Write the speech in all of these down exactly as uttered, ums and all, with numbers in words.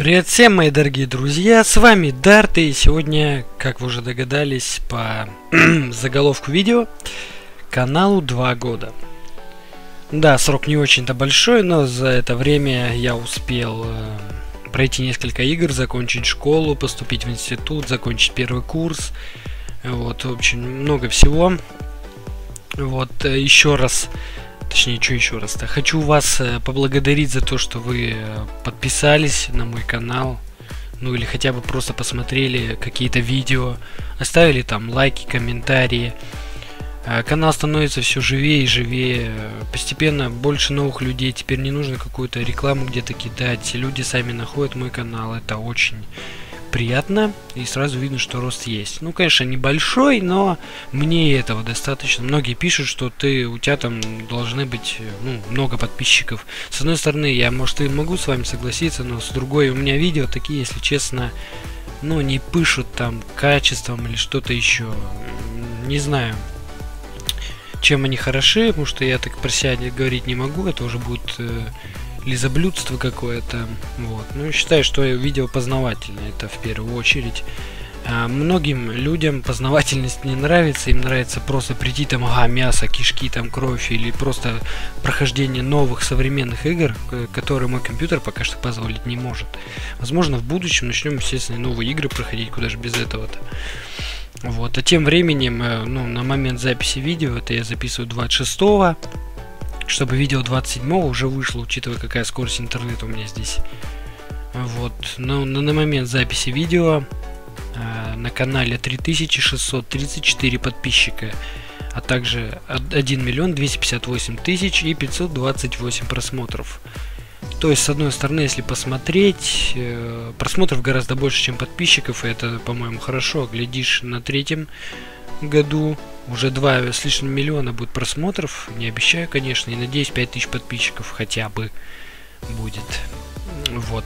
Привет всем, мои дорогие друзья, с вами Дарт, и сегодня, как вы уже догадались по заголовку видео, каналу два года. Да, срок не очень-то большой, но за это время я успел э, пройти несколько игр, закончить школу, поступить в институт, закончить первый курс. Вот, очень много всего. Вот, э, еще раз... Точнее, что еще раз-то? Хочу вас э, поблагодарить за то, что вы э, подписались на мой канал. Ну или хотя бы просто посмотрели какие-то видео. Оставили там лайки, комментарии. Э, канал становится все живее и живее. Постепенно больше новых людей. Теперь не нужно какую-то рекламу где-то кидать. Люди сами находят мой канал. Это очень приятно. И сразу видно, что рост есть. Ну, конечно, небольшой, но мне этого достаточно. Многие пишут, что ты, у тебя там должны быть ну, много подписчиков. С одной стороны, я, может, и могу с вами согласиться, но с другой, у меня видео такие, если честно, ну, не пишут там качеством или что-то еще. Не знаю, чем они хороши, потому что я так про себя говорить не могу. Это уже будет... Э, лизоблюдство какое-то. Вот. Ну, считаю, что видео познавательное, это в первую очередь. А, многим людям познавательность не нравится, им нравится просто прийти там, ага, мясо, кишки, там кровь, или просто прохождение новых современных игр, которые мой компьютер пока что позволить не может. Возможно, в будущем начнем, естественно, новые игры проходить, куда же без этого-то. Вот. А тем временем, ну, на момент записи видео, это я записываю двадцать шестого, чтобы видео двадцать седьмого уже вышло, учитывая, какая скорость интернета у меня здесь. Вот. Но на, на момент записи видео э, на канале три тысячи шестьсот тридцать четыре подписчика, а также один миллион двести пятьдесят восемь тысяч и пятьсот двадцать восемь просмотров. То есть, с одной стороны, если посмотреть, э, просмотров гораздо больше, чем подписчиков, и это, по-моему, хорошо. Глядишь, на третьем году уже два с лишним миллиона будет просмотров. Не обещаю, конечно, и надеюсь, пять тысяч подписчиков хотя бы будет. Вот.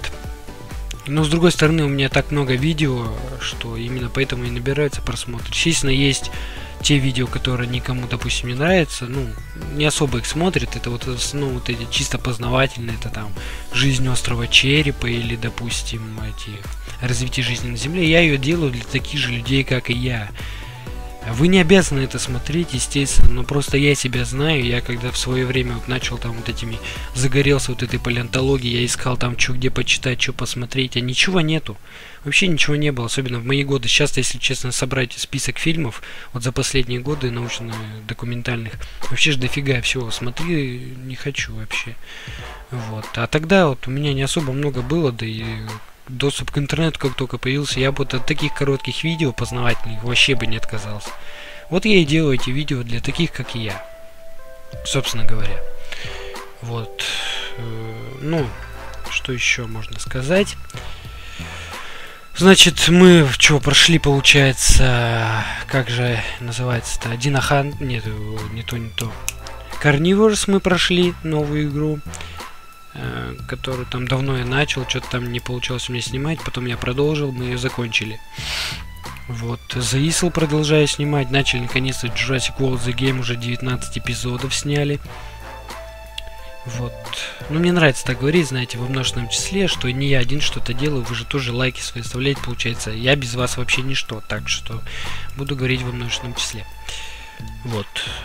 Но с другой стороны, у меня так много видео, что именно поэтому и набираются просмотры. Естественно, есть те видео, которые никому, допустим, не нравятся, ну, не особо их смотрят. Это вот в основном вот эти чисто познавательные, это там жизнь острова Черепа или, допустим, эти развитие жизни на Земле. Я ее делаю для таких же людей, как и я. Вы не обязаны это смотреть, естественно, но просто я себя знаю. Я когда в свое время вот начал там вот этими, загорелся вот этой палеонтологией, я искал там что где почитать, что посмотреть, а ничего нету. Вообще ничего не было, особенно в мои годы. Сейчас, если честно, собрать список фильмов вот за последние годы научно-документальных, вообще же дофига всего. Смотри, не хочу вообще. Вот. А тогда вот у меня не особо много было, да и... доступ к интернету как только появился, я бы вот от таких коротких видео познавательных вообще бы не отказался. Вот я и делаю эти видео для таких, как и я. Собственно говоря. Вот. Ну, что еще можно сказать? Значит, мы что, прошли, получается, как же называется-то? Динахан... Нет, не то, не то. Carnivores мы прошли, новую игру, которую там давно я начал, что-то там не получалось у меня снимать, потом я продолжил, мы ее закончили. Вот, The Isle продолжаю снимать, начали наконец-то Jurassic World The Game, уже девятнадцать эпизодов сняли. Вот, ну мне нравится так говорить, знаете, во множественном числе, что не я один что-то делаю, вы же тоже лайки свои оставляете, получается, я без вас вообще ничто, так что буду говорить во множественном числе. Вот.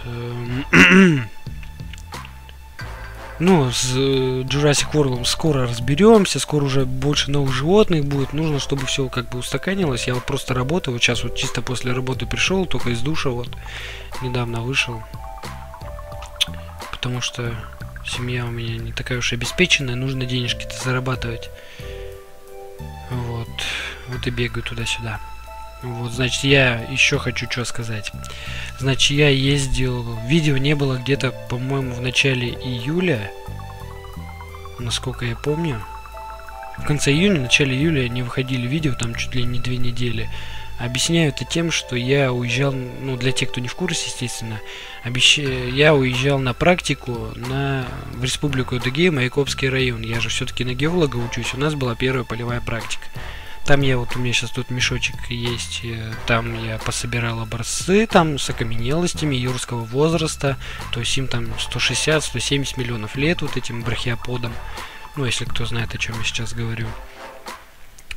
Ну, с Jurassic World скоро разберемся, скоро уже больше новых животных будет. Нужно, чтобы все как бы устаканилось. Я вот просто работаю, вот сейчас вот чисто после работы пришел, только из душа вот, недавно вышел. Потому что семья у меня не такая уж обеспеченная, нужно денежки-то зарабатывать. Вот, вот и бегаю туда-сюда. Вот, значит, я еще хочу что сказать. Значит, я ездил... Видео не было где-то, по-моему, в начале июля. Насколько я помню. В конце июня, в начале июля не выходили видео, там чуть ли не две недели. Объясняю это тем, что я уезжал... Ну, для тех, кто не в курсе, естественно. Обещ... Я уезжал на практику на... в Республику Адыгея, Майкопский район. Я же все-таки на геолога учусь. У нас была первая полевая практика. Там я вот, у меня сейчас тут мешочек есть, там я пособирал образцы, там с окаменелостями юрского возраста, то есть им там сто шестьдесят — сто семьдесят миллионов лет, вот этим брахиоподам, ну если кто знает, о чем я сейчас говорю.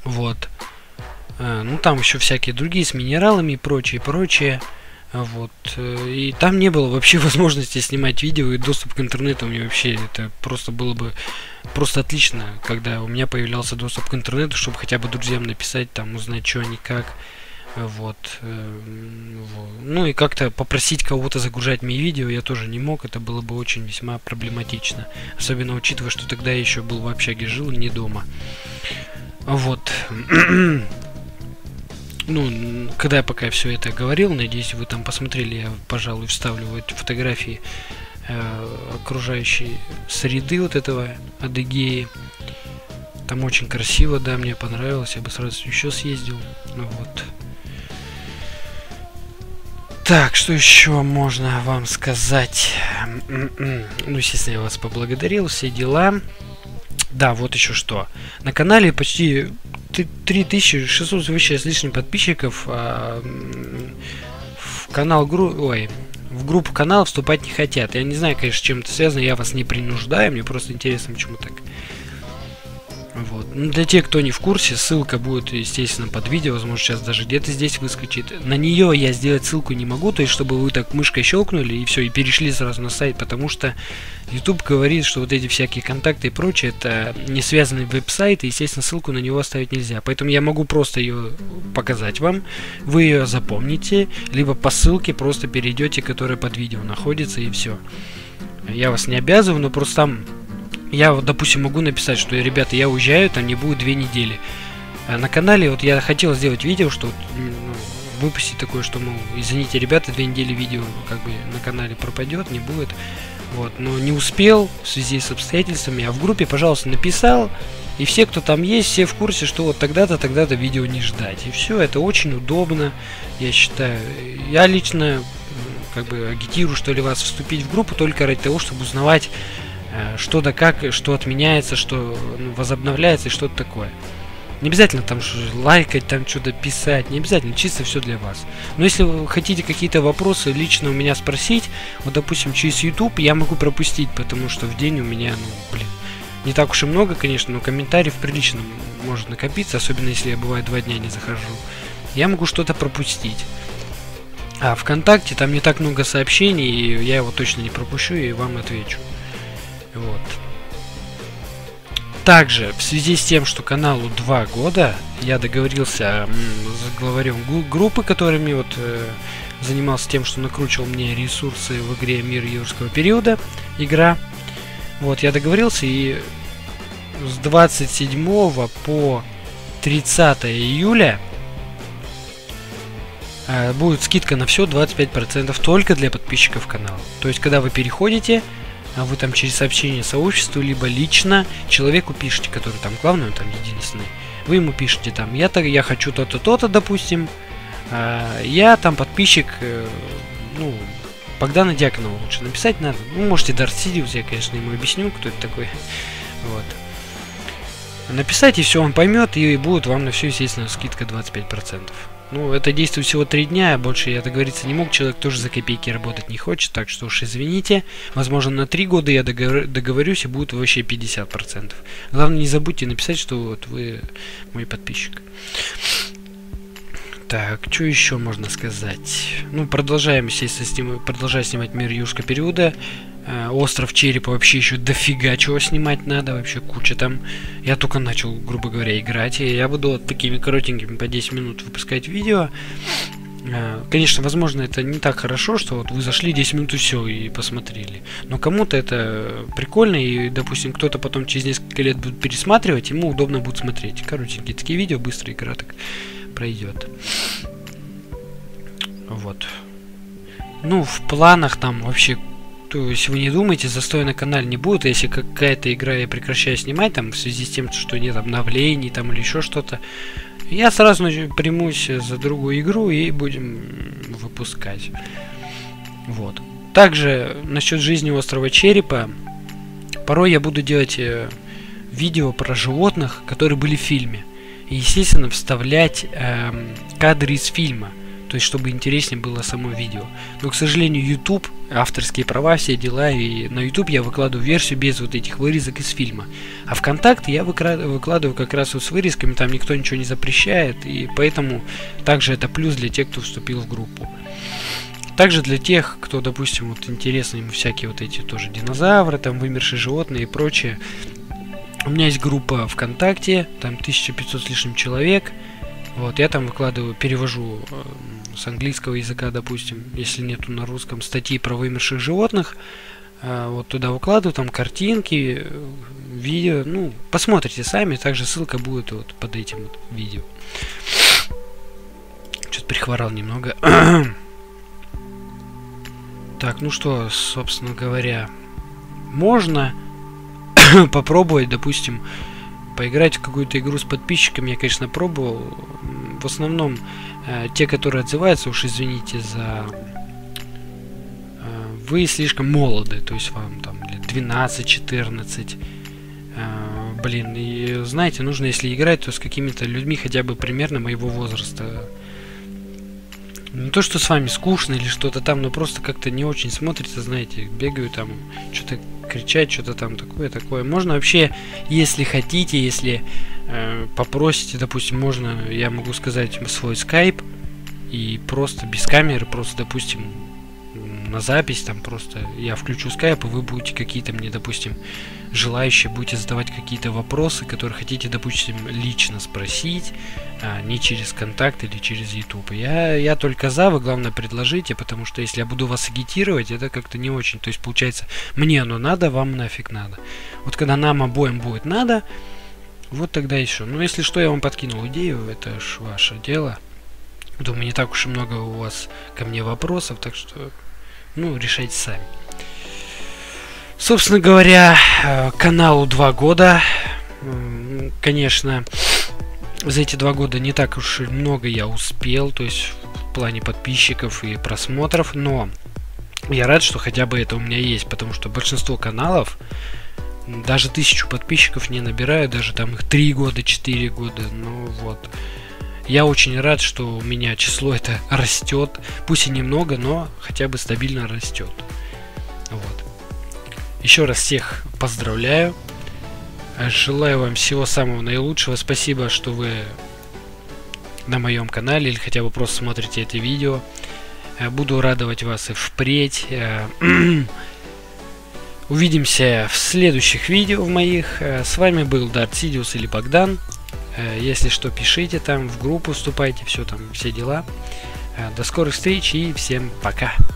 Вот. А, ну, там еще всякие другие с минералами и прочее, прочее. Вот. И там не было вообще возможности снимать видео, и доступ к интернету мне вообще, это просто было бы просто отлично, когда у меня появлялся доступ к интернету, чтобы хотя бы друзьям написать, там, узнать, что они как. Вот. Ну и как-то попросить кого-то загружать мои видео я тоже не мог, это было бы очень весьма проблематично. Особенно учитывая, что тогда я еще был в общаге, жил не дома. Вот. Ну, когда я пока все это говорил, надеюсь, вы там посмотрели, я, пожалуй, вставлю вот фотографии э, окружающей среды вот этого Адыгеи. Там очень красиво, да, мне понравилось, я бы сразу еще съездил. Вот. Так, что еще можно вам сказать? Ну, естественно, я вас поблагодарил, все дела. Да, вот еще что. На канале почти три тысячи шестьсот вообще с лишним подписчиков. А в канал гру... Ой, в группу канала вступать не хотят. Я не знаю, конечно, с чем это связано. Я вас не принуждаю. Мне просто интересно, почему так. Вот. Ну, для тех, кто не в курсе, ссылка будет, естественно, под видео, возможно, сейчас даже где-то здесь выскочит. На нее я сделать ссылку не могу, то есть, чтобы вы так мышкой щелкнули и все, и перешли сразу на сайт, потому что YouTube говорит, что вот эти всякие контакты и прочее, это не связанный веб-сайт, и, естественно, ссылку на него оставить нельзя. Поэтому я могу просто ее показать вам, вы ее запомните, либо по ссылке просто перейдете, которая под видео находится, и все. Я вас не обязываю, но просто там... Я, вот, допустим, могу написать, что, ребята, я уезжаю, там не будет две недели. А на канале, вот я хотел сделать видео, что ну, выпустить такое, что, мол, извините, ребята, две недели видео как бы на канале пропадет, не будет. Вот, но не успел в связи с обстоятельствами, а в группе, пожалуйста, написал. И все, кто там есть, все в курсе, что вот тогда-то, тогда-то видео не ждать. И все, это очень удобно, я считаю. Я лично, как бы, агитирую, что ли, вас вступить в группу только ради того, чтобы узнавать, что да как, что отменяется, что ну, возобновляется и что-то такое. Не обязательно там лайкать, там что-то писать, не обязательно, чисто все для вас. Но если вы хотите какие-то вопросы лично у меня спросить, вот допустим через YouTube я могу пропустить, потому что в день у меня, ну блин, не так уж и много, конечно, но комментариев прилично может накопиться, особенно если я бывает два дня не захожу. Я могу что-то пропустить. А ВКонтакте там не так много сообщений, и я его точно не пропущу и вам отвечу. Вот. Также, в связи с тем, что каналу два года, я договорился с главарем группы, которыми вот э, занимался тем, что накручивал мне ресурсы в игре Мир юрского периода, игра. Вот, я договорился, и с двадцать седьмого по тридцатое июля э, будет скидка на все двадцать пять процентов только для подписчиков канала. То есть, когда вы переходите, а вы там через сообщение сообществу, либо лично человеку пишете, который там главный, он там единственный. Вы ему пишете там, я так, я хочу то-то, то-то, допустим. А, я там подписчик, э, ну, Богдана Дьяконова лучше написать надо. Ну, можете Дарт Сидиус, я, конечно, ему объясню, кто это такой. Вот. Написать, и все, он поймет, и будет вам на все, естественно, скидка двадцать пять процентов. Ну, это действует всего три дня, больше я договориться не мог, человек тоже за копейки работать не хочет, так что уж извините. Возможно, на три года я договор договорюсь, и будет вообще пятьдесят процентов. Главное, не забудьте написать, что вот вы мой подписчик. Так, что еще можно сказать? Ну, продолжаем, естественно, сним... продолжаю снимать Мир юрского периода. Э, Остров Черепа вообще еще дофига чего снимать надо, вообще куча там. Я только начал, грубо говоря, играть, и я буду вот такими коротенькими по десять минут выпускать видео. Э, конечно, возможно, это не так хорошо, что вот вы зашли десять минут и все, и посмотрели. Но кому-то это прикольно, и, допустим, кто-то потом через несколько лет будет пересматривать, ему удобно будет смотреть. Коротенькие такие видео, быстро игра так пройдет. Вот. Ну, в планах там вообще, то есть вы не думайте, застой на канале не будет. Если какая-то игра я прекращаю снимать, там, в связи с тем, что нет обновлений, там, или еще что-то, я сразу примусь за другую игру и будем выпускать. Вот. Также, насчет жизни острова Черепа, порой я буду делать э, видео про животных, которые были в фильме. И, естественно, вставлять э, кадры из фильма. То то есть чтобы интереснее было само видео. Но, к сожалению, YouTube, авторские права, все дела, и на YouTube я выкладываю версию без вот этих вырезок из фильма. А ВКонтакте я выкладываю как раз вот с вырезками, там никто ничего не запрещает, и поэтому также это плюс для тех, кто вступил в группу. Также для тех, кто, допустим, вот интересны ему всякие вот эти тоже динозавры, там вымершие животные и прочее. У меня есть группа ВКонтакте, там тысяча пятьсот с лишним человек. Вот, я там выкладываю, перевожу э, с английского языка, допустим, если нету на русском, статьи про вымерших животных. Э, вот туда выкладываю, там картинки, видео. Ну, посмотрите сами, также ссылка будет вот под этим вот видео. Что-то прихворал немного. Так, ну что, собственно говоря, можно попробовать, допустим, поиграть в какую-то игру с подписчиками. Я, конечно, пробовал. В основном э, те, которые отзываются, уж извините за... Э, вы слишком молоды, то есть вам там лет двенадцать-четырнадцать. Э, блин, и знаете, нужно, если играть, то с какими-то людьми хотя бы примерно моего возраста. Не то, что с вами скучно или что-то там, но просто как-то не очень смотрится, знаете, бегаю там, что-то кричать, что-то там такое, такое. Можно вообще, если хотите, если э, попросите, допустим, можно, я могу сказать свой скайп, и просто без камеры, просто, допустим, на запись, там просто я включу скайп, и вы будете какие-то мне, допустим, желающие, будете задавать какие-то вопросы, которые хотите, допустим, лично спросить, а не через контакт или через YouTube. Я, я только за, вы главное предложите, потому что если я буду вас агитировать, это как-то не очень. То есть получается, мне оно надо, вам нафиг надо. Вот когда нам обоим будет надо, вот тогда еще. Но если что, я вам подкинул идею, это ж ваше дело. Думаю, не так уж и много у вас ко мне вопросов, так что, ну, решайте сами. Собственно говоря, каналу два года. Конечно, за эти два года не так уж и много я успел, то есть в плане подписчиков и просмотров, но я рад, что хотя бы это у меня есть, потому что большинство каналов даже тысячу подписчиков не набирают, даже там их три года, четыре года, ну вот. Я очень рад, что у меня число это растет, пусть и немного, но хотя бы стабильно растет. Вот. Еще раз всех поздравляю. Желаю вам всего самого наилучшего. Спасибо, что вы на моем канале или хотя бы просто смотрите это видео. Буду радовать вас и впредь. Увидимся в следующих видео в моих. С вами был Дарт Сидиус или Богдан. Если что, пишите там, в группу вступайте, все там, все дела. До скорых встреч и всем пока.